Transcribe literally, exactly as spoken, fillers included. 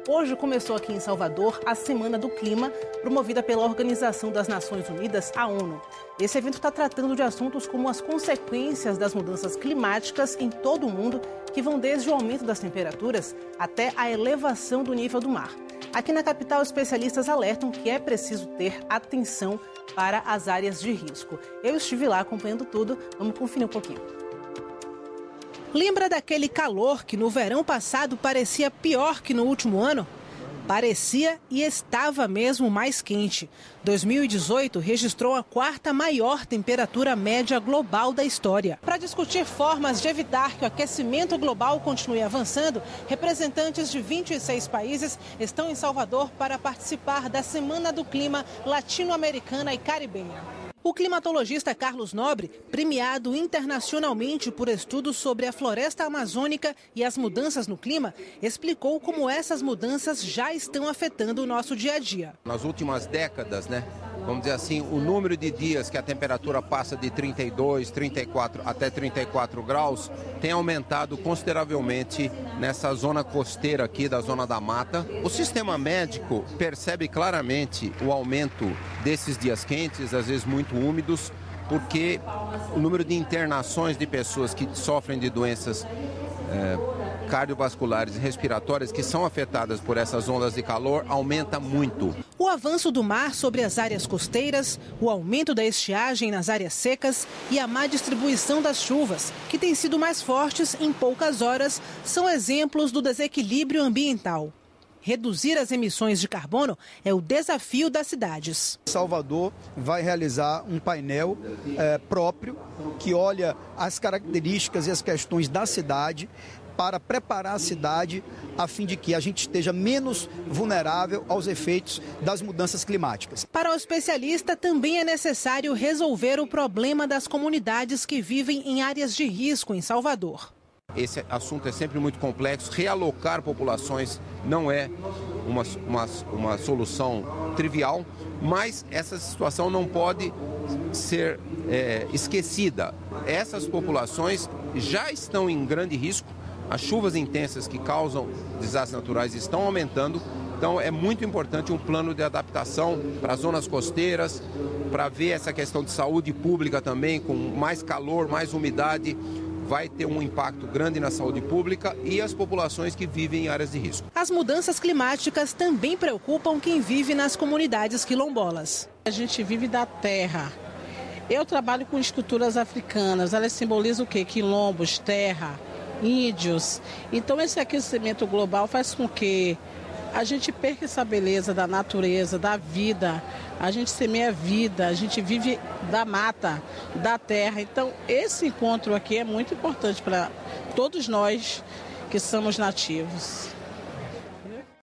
Hoje começou aqui em Salvador a Semana do Clima, promovida pela Organização das Nações Unidas, a ONU. Esse evento está tratando de assuntos como as consequências das mudanças climáticas em todo o mundo, que vão desde o aumento das temperaturas até a elevação do nível do mar. Aqui na capital, especialistas alertam que é preciso ter atenção para as áreas de risco. Eu estive lá acompanhando tudo, vamos conferir um pouquinho. Lembra daquele calor que no verão passado parecia pior que no último ano? Parecia e estava mesmo mais quente. dois mil e dezoito registrou a quarta maior temperatura média global da história. Para discutir formas de evitar que o aquecimento global continue avançando, representantes de vinte e seis países estão em Salvador para participar da Semana do Clima Latino-Americana e Caribenha. O climatologista Carlos Nobre, premiado internacionalmente por estudos sobre a floresta amazônica e as mudanças no clima, explicou como essas mudanças já estão afetando o nosso dia a dia. Nas últimas décadas, né, vamos dizer assim, o número de dias que a temperatura passa de trinta e dois, trinta e quatro até trinta e quatro graus tem aumentado consideravelmente nessa zona costeira aqui da Zona da Mata. O sistema médico percebe claramente o aumento desses dias quentes, às vezes muito úmidos, porque o número de internações de pessoas que sofrem de doenças é, cardiovasculares e respiratórias que são afetadas por essas ondas de calor aumenta muito. O avanço do mar sobre as áreas costeiras, o aumento da estiagem nas áreas secas e a má distribuição das chuvas, que têm sido mais fortes em poucas horas, são exemplos do desequilíbrio ambiental. Reduzir as emissões de carbono é o desafio das cidades. Salvador vai realizar um painel é, próprio que olha as características e as questões da cidade para preparar a cidade a fim de que a gente esteja menos vulnerável aos efeitos das mudanças climáticas. Para o especialista, também é necessário resolver o problema das comunidades que vivem em áreas de risco em Salvador. Esse assunto é sempre muito complexo. Realocar populações não é uma, uma, uma solução trivial, mas essa situação não pode ser é, esquecida. Essas populações já estão em grande risco. As chuvas intensas que causam desastres naturais estão aumentando. Então é muito importante um plano de adaptação para as zonas costeiras, para ver essa questão de saúde pública também, com mais calor, mais umidade. Vai ter um impacto grande na saúde pública e as populações que vivem em áreas de risco. As mudanças climáticas também preocupam quem vive nas comunidades quilombolas. A gente vive da terra. Eu trabalho com esculturas africanas. Elas simbolizam o quê? Quilombos, terra, índios. Então esse aquecimento global faz com que a gente perca essa beleza da natureza, da vida. A gente semeia vida, a gente vive da mata, da terra. Então, esse encontro aqui é muito importante para todos nós que somos nativos.